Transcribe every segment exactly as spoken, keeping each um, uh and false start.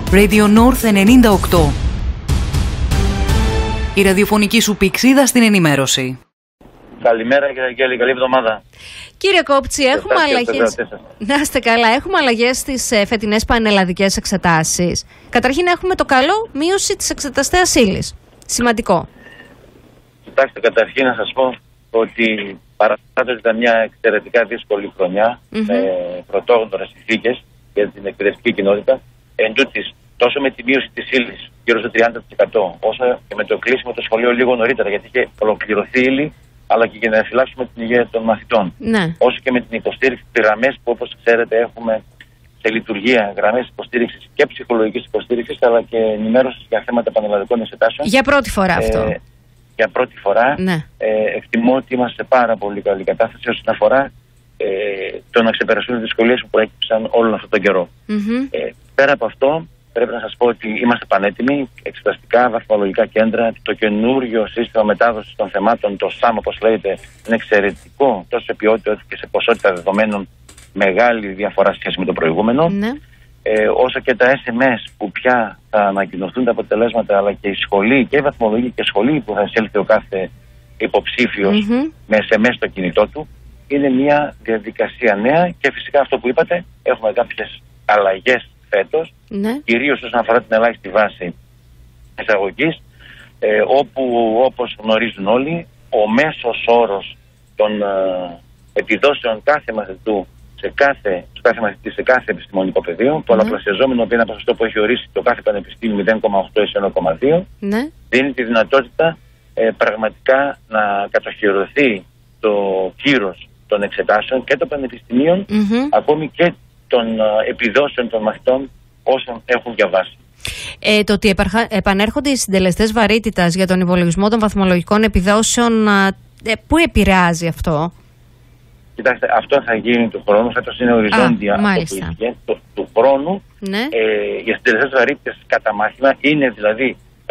Radio North ενενήντα οκτώ. Η ραδιοφωνική σου πηξίδα στην ενημέρωση. Καλημέρα κύριε Αγγέλη, καλή εβδομάδα. Κύριε Κόπτσι, έχουμε αλλαγές. Να είστε καλά, έχουμε αλλαγές στις φετινές πανελλαδικές εξετάσεις. Καταρχήν έχουμε το καλό, μείωση της εξεταστέας ύλης. Σημαντικό. Κοιτάξτε, καταρχήν να σας πω ότι παρατάτε ότι ήταν μια εξαιρετικά δύσκολη χρονιά mm-hmm. με πρωτόγνωρες συνθήκες για την εκπαιδευτική κοινότητα. Εν τούτης, τόσο με τη μείωση της ύλης γύρω στο τριάντα τοις εκατό, όσο και με το κλείσιμο του σχολείου λίγο νωρίτερα, γιατί είχε ολοκληρωθεί ύλη, αλλά και για να εφυλάξουμε την υγεία των μαθητών. Ναι. Όσο και με την υποστήριξη της γραμμές που, όπως ξέρετε, έχουμε σε λειτουργία γραμμές υποστήριξης και ψυχολογικής υποστήριξης, αλλά και ενημέρωσης για θέματα πανελλαδικών εξετάσεων. Για πρώτη φορά αυτό. Ε, για πρώτη φορά. Ναι. Ε, εκτιμώ ότι είμαστε σε πάρα πολύ καλή κατάσταση όσον αφορά ε, το να ξεπεραστούν τις δυσκολίες που προέκυψαν όλον αυτόν τον καιρό. Mm-hmm. Ε, πέρα από αυτό, πρέπει να σας πω ότι είμαστε πανέτοιμοι, εξεταστικά, βαθμολογικά κέντρα. Το καινούριο σύστημα μετάδοσης των θεμάτων, το ΣΑΜ όπως λέγεται, είναι εξαιρετικό τόσο σε ποιότητα όσο και σε ποσότητα δεδομένων. Μεγάλη διαφορά σχέση με το προηγούμενο. Ναι. Ε, όσο και τα ες εμ ες που πια θα ανακοινωθούν τα αποτελέσματα, αλλά και η σχολή και η βαθμολογική και σχολή που θα εισέλθει ο κάθε υποψήφιος mm-hmm. με ες εμ ες στο κινητό του, είναι μια διαδικασία νέα και φυσικά αυτό που είπατε, έχουμε κάποιες αλλαγές φέτος, ναι. κυρίως όσον αφορά την ελάχιστη βάση εισαγωγής, ε, όπου όπως γνωρίζουν όλοι, ο μέσος όρος των ε, επιδόσεων κάθε μαθητού σε κάθε, σε κάθε μαθητή σε κάθε επιστημονικό πεδίο, mm. πολλαπλασιαζόμενο που είναι ένα ποσοστό που έχει ορίσει το κάθε πανεπιστήμιο μηδέν κόμμα οκτώ έως ένα κόμμα δύο, mm. δίνει τη δυνατότητα ε, πραγματικά να κατοχυρωθεί το κύρος των εξετάσεων και των πανεπιστημίων, mm-hmm. ακόμη και των ε, επιδόσεων των μαθητών όσων έχουν διαβάσει. Ε, το ότι επαρχα... επανέρχονται οι συντελεστές βαρύτητας για τον υπολογισμό των βαθμολογικών επιδόσεων, ε, πού επηρεάζει αυτό? Κοιτάξτε, αυτό θα γίνει του χρόνου, φέτος είναι οριζόντια Α, αυτό που είχε, του, του χρόνου. Ναι. Ε, οι συντελεστές βαρύτητες κατά μάθημα είναι δηλαδή ε,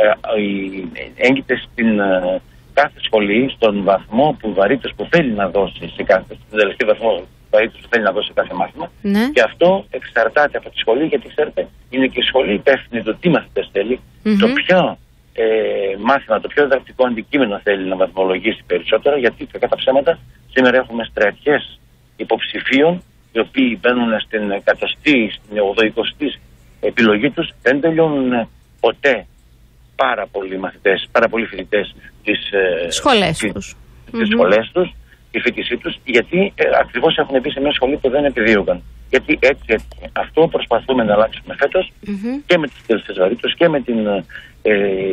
ε, έγκυται στην ε, κάθε σχολή, στον βαθμό που βαρύτητας που θέλει να δώσει σε κάθε, στον συντελεστή βαθμό βαρύτητας που θέλει να δώσει σε κάθε μάθημα. Ναι. Και αυτό εξαρτάται από τη σχολή, γιατί ξέρετε, είναι και η σχολή υπεύθυνη το τι μαθητές θέλει, mm-hmm. το ποιο ε, μάθημα, το πιο διδακτικό αντικείμενο θέλει να βαθμολογήσει περισσότερο, γιατί κατά ψέματα σήμερα έχουμε στρατιές υποψηφίων οι οποίοι μπαίνουν στην εκατοστή, στην ογδοηκοστή επιλογή τους, δεν τελειώνουν ποτέ πάρα πολλοί μαθητές, πάρα πολλοί φοιτητές τις σχολές τους, τις mm-hmm. σχολές τους, τη φοιτησή τους, γιατί ε, ακριβώς έχουν μπει σε μια σχολή που δεν επιδίωκαν. Γιατί έτσι, έτσι αυτό προσπαθούμε να αλλάξουμε φέτος mm-hmm. και με τις συντελεστές βαρύτητας και με την ε,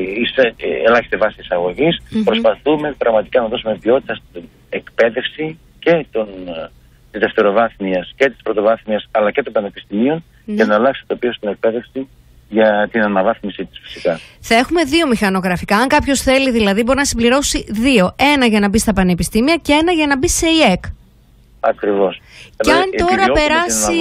ε, ελάχιστη βάση εισαγωγής. Mm-hmm. Προσπαθούμε πραγματικά να δώσουμε ποιότητα στην εκπαίδευση και των, της δευτεροβάθμιας και της πρωτοβάθμιας αλλά και των πανεπιστημίων mm-hmm. για να αλλάξει το τοπίο στην εκπαίδευση για την αναβάθμιση της φυσικά. Θα έχουμε δύο μηχανογραφικά. Αν κάποιος θέλει δηλαδή μπορεί να συμπληρώσει δύο. Ένα για να μπει στα πανεπιστήμια και ένα για να μπει σε ΙΕΚ. Ακριβώς. Και αν τώρα περάσει,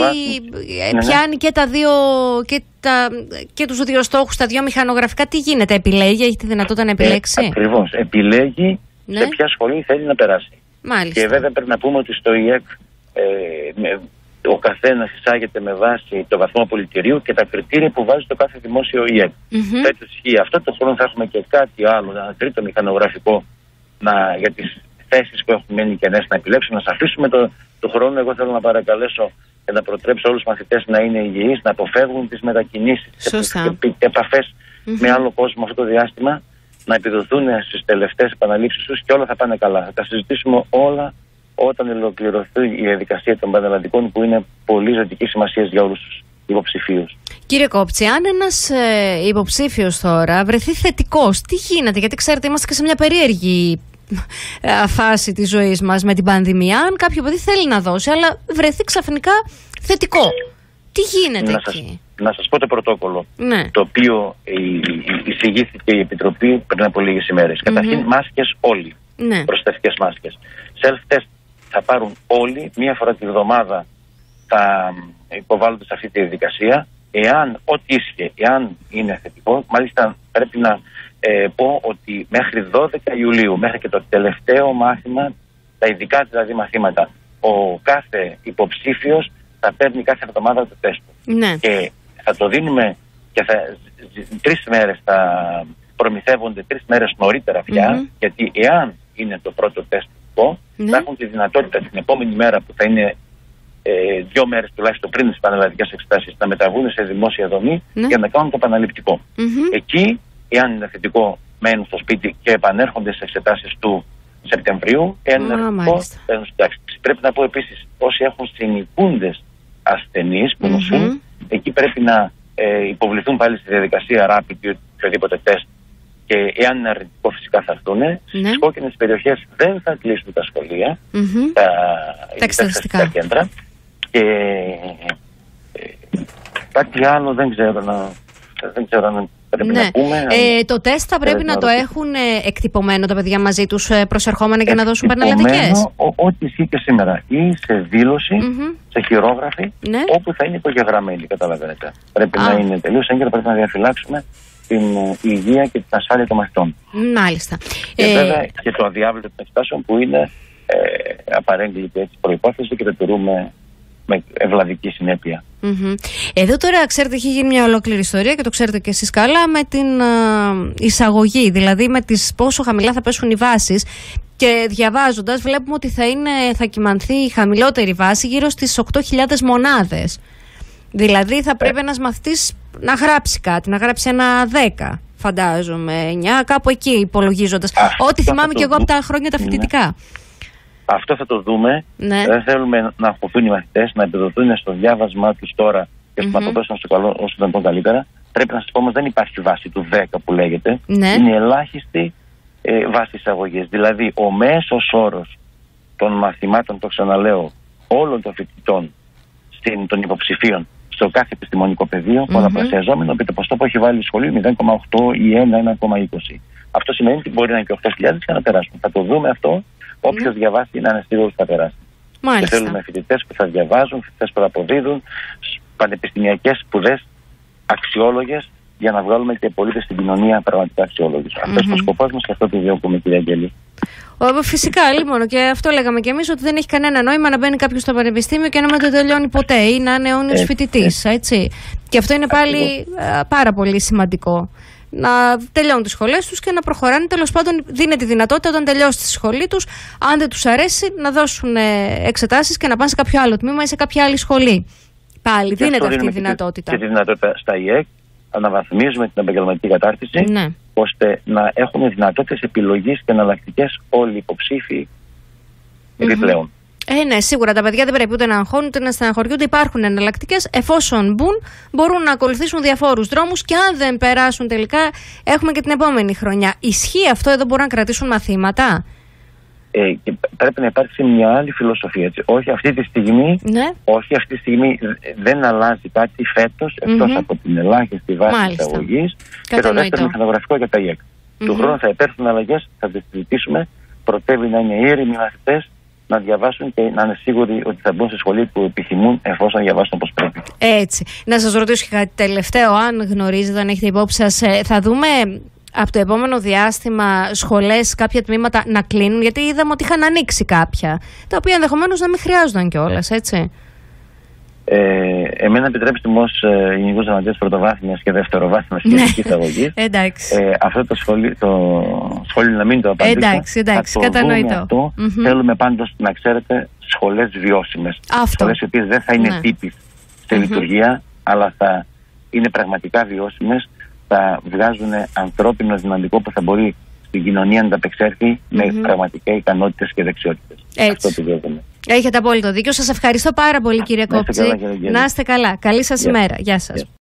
πιάνει ναι. και τα δύο και, τα, και τους δύο στόχους, τα δύο μηχανογραφικά, τι γίνεται, επιλέγει, έχει τη δυνατότητα να επιλέξει? Ε, ακριβώς, επιλέγει ναι. σε ποια σχολή θέλει να περάσει. Μάλιστα. Και βέβαια πρέπει να πούμε ότι στο ΙΕΚ ε, με, ο καθένας εισάγεται με βάση το βαθμό πολιτηρίου και τα κριτήρια που βάζει το κάθε δημόσιο ΙΕΚ. Mm-hmm. Έτσι ισχύει αυτό. Το χρόνο θα έχουμε και κάτι άλλο, ένα τρίτο μηχανογραφικό να, για τις θέσεις που έχουν μείνει κενές να επιλέξουμε, να σας αφήσουμε το, το χρόνο. Εγώ θέλω να παρακαλέσω και να προτρέψω όλους τους μαθητές να είναι υγιείς, να αποφεύγουν τις μετακινήσεις, τις επαφές mm-hmm. με άλλο κόσμο αυτό το διάστημα, να επιδοθούν στις τελευταίες επαναλήψεις τους και όλα θα πάνε καλά. Θα τα συζητήσουμε όλα όταν ολοκληρωθεί η διαδικασία των πανελλαδικών, που είναι πολύ ζωτική σημασία για όλους τους υποψηφίους. Κύριε Κόπτσι, αν ένας ε, υποψήφιος τώρα βρεθεί θετικός, τι γίνεται? Γιατί ξέρετε, είμαστε και σε μια περίεργη φάση της ζωής μας με την πανδημία. Αν κάποιο παιδί θέλει να δώσει, αλλά βρεθεί ξαφνικά θετικό, τι γίνεται να εκεί? Σας, να σας πω το πρωτόκολλο, ναι. το οποίο εισηγήθηκε η Επιτροπή πριν από λίγες ημέρες. Mm-hmm. Καταρχήν, μάσκες όλοι, ναι. προστατευτικές μάσκες. Self-test θα πάρουν όλοι, μία φορά τη βδομάδα θα υποβάλλονται σε αυτή τη διαδικασία. Εάν, ό,τι ίσχυε, εάν είναι θετικό, μάλιστα πρέπει να ε, πω ότι μέχρι δώδεκα Ιουλίου, μέχρι και το τελευταίο μάθημα, τα ειδικά δηλαδή μαθήματα, ο κάθε υποψήφιος θα παίρνει κάθε εβδομάδα το τεστ. Ναι. Και θα το δίνουμε και θα, τρεις μέρες θα προμηθεύονται τρεις μέρες νωρίτερα πια, mm-hmm. γιατί εάν είναι το πρώτο τεστ θετικό, mm-hmm. θα έχουν τη δυνατότητα την επόμενη μέρα που θα είναι ε, δύο μέρες τουλάχιστον πριν τις πανελλαδικές εξετάσεις να μεταβούν σε δημόσια δομή mm-hmm. για να κάνουν το επαναληπτικό. Mm-hmm. Εκεί, εάν είναι θετικό, μένουν στο σπίτι και επανέρχονται στις εξετάσεις του Σεπτεμβρίου, εάν είναι αρνητικό, παίρνουν στην τάξη. Πρέπει να πω επίσης, όσοι έχουν συνοικούντες ασθενείς που νοσούν, mm-hmm. εκεί πρέπει να ε, υποβληθούν πάλι στη διαδικασία rapid ή οποιοδήποτε τεστ, και εάν είναι αρνητικό φυσικά θα έρθουν. Mm-hmm. Στις κόκκινες περιοχές δεν θα κλείσουν τα σχολεία, mm-hmm. τα, τα εξεταστικά κέντρα. Και ε, κάτι άλλο δεν ξέρω να, δεν ξέρω να πρέπει ναι. να πούμε. Ε, το τεστ θα πρέπει να, να το έχουν εκτυπωμένο τα παιδιά μαζί τους προσερχόμενα για να δώσουν πανελλαδικές. Ό,τι ισχύει και σήμερα. Ή σε δήλωση, mm-hmm. σε χειρόγραφη, ναι. όπου θα είναι υπογεγραμμένη, καταλαβαίνετε. Πρέπει Α. να είναι τελείως έγκαιρα, πρέπει να διαφυλάξουμε την υγεία και την ασφάλεια των μαθητών. Μάλιστα. Και ε... βέβαια και το αδιάβλητο των εξετάσεων που είναι ε, απαρέγκλητη προϋπόθεση και το τηρούμε με ευλαβική συνέπεια. Mm-hmm. Εδώ τώρα, ξέρετε, έχει γίνει μια ολόκληρη ιστορία και το ξέρετε και εσείς καλά με την uh, εισαγωγή, δηλαδή με τις πόσο χαμηλά θα πέσουν οι βάσεις, και διαβάζοντας βλέπουμε ότι θα, είναι, θα κυμανθεί η χαμηλότερη βάση γύρω στις οκτώ χιλιάδες μονάδες. Δηλαδή θα πρέπει ε. ένας μαθητής να γράψει κάτι, να γράψει ένα δέκα, φαντάζομαι, εννιά, κάπου εκεί υπολογίζοντας. Ό,τι θυμάμαι και εγώ από τα χρόνια τα φοιτητικά. Ναι. Αυτό θα το δούμε. Ναι. Δεν θέλουμε να αγχωθούν οι μαθητές, να επιδοθούν στο διάβασμά τους τώρα και mm-hmm. να το πέσουν στο καλό όσο δεν πω καλύτερα. Πρέπει να σας πω όμως, δεν υπάρχει βάση του δέκα που λέγεται. Ναι. Είναι ελάχιστη ε, βάση εισαγωγής. Δηλαδή ο μέσος όρος των μαθημάτων, το ξαναλέω, όλων των φοιτητών, στην, των υποψηφίων στο κάθε επιστημονικό πεδίο, mm-hmm. πολλαπλασιαζόμενο επί το ποστό που έχει βάλει η σχολή μηδέν κόμμα οκτώ ή ένα, ένα κόμμα είκοσι. Αυτό σημαίνει ότι μπορεί να είναι και οκτώ χιλιάδες και να περάσουν. Θα το δούμε αυτό. Όποιος mm. διαβάσει να είναι σίγουρος θα περάσει. Μάλιστα. Και θέλουμε φοιτητές που θα διαβάζουν, φοιτητές που θα αποδίδουν, πανεπιστημιακές σπουδές αξιόλογες, για να βγάλουμε και πολίτες στην κοινωνία πραγματικά αξιόλογες. Mm-hmm. Αυτός είναι ο σκοπός μας και αυτό το διώκουμε, κυρία Αγγέλη. Φυσικά, λοιπόν, και αυτό λέγαμε κι εμείς, ότι δεν έχει κανένα νόημα να μπαίνει κάποιος στο πανεπιστήμιο και να μην το τελειώνει ποτέ ή να είναι αιώνιος φοιτητής. Έτσι. Και αυτό είναι πάλι α, πάρα πολύ σημαντικό. Να τελειώνουν τις σχολές τους και να προχωράνε. Τέλος πάντων, δίνει τη δυνατότητα όταν τελειώσει τη σχολή τους, αν δεν τους αρέσει, να δώσουν εξετάσεις και να πάνε σε κάποιο άλλο τμήμα ή σε κάποια άλλη σχολή. Πάλι και δίνεται αυτή η δυνατότητα. Και τη δυνατότητα στα ι εκ, αναβαθμίζουμε την επαγγελματική κατάρτιση, ναι. ώστε να έχουν δυνατότητες επιλογής και εναλλακτικές όλοι οι υποψήφοι επιπλέον. Mm-hmm. Ε, ναι, σίγουρα τα παιδιά δεν πρέπει ούτε να αγχώνουν ούτε να στεναχωριούνται. Υπάρχουν εναλλακτικές. Εφόσον μπουν, μπορούν να ακολουθήσουν διαφόρους δρόμους και αν δεν περάσουν τελικά, έχουμε και την επόμενη χρονιά. Ισχύει αυτό, εδώ μπορούν να κρατήσουν μαθήματα. Ε, και πρέπει να υπάρξει μια άλλη φιλοσοφία. Έτσι. Όχι αυτή τη στιγμή, ναι. όχι αυτή τη στιγμή δεν αλλάζει κάτι φέτος, εκτός mm-hmm. από την ελάχιστη βάση εισαγωγής και το δεύτερο μηχανογραφικό για τα ι εκ. Mm-hmm. Του χρόνου θα υπέρθουν αλλαγές, θα τις συζητήσουμε. Πρωτεύει να είναι ήρεμοι μαθητές, να διαβάσουν και να είναι σίγουροι ότι θα μπουν στη σχολή που επιθυμούν, εφόσον διαβάσουν όπως πρέπει. Έτσι. Να σας ρωτήσω και κάτι τελευταίο, αν γνωρίζετε, αν έχετε υπόψη σας, θα δούμε από το επόμενο διάστημα σχολές, κάποια τμήματα να κλείνουν, γιατί είδαμε ότι είχαν ανοίξει κάποια, τα οποία ενδεχομένως να μην χρειάζονταν κιόλας, έτσι. Ε, εμένα επιτρέψτε μου ως ε, Γενικός Γραμματέας Πρωτοβάθμιας και Δευτεροβάθμιας Κοινωνικής Αγωγής ε, αυτό το σχολείο, το σχολείο να μην το απαντήσω. Εντάξει, εντάξει, κατανοητό. Αυτό, mm-hmm. Θέλουμε πάντως να ξέρετε σχολές βιώσιμες. Αυτό. Σχολές οι οποίες δεν θα είναι ναι. τύποι σε mm-hmm. λειτουργία, αλλά θα είναι πραγματικά βιώσιμες, θα βγάζουν ανθρώπινο δυναμικό που θα μπορεί στην κοινωνία να ανταπεξέλθει mm-hmm. με πραγματικές ικανότητες και δεξιότητες. Έτσι. Αυτό το Έχετε απόλυτο δίκιο. Σας ευχαριστώ πάρα πολύ, κύριε Κόπτση. Να είστε καλά. Καλή σας yeah. ημέρα. Γεια σας. Yeah.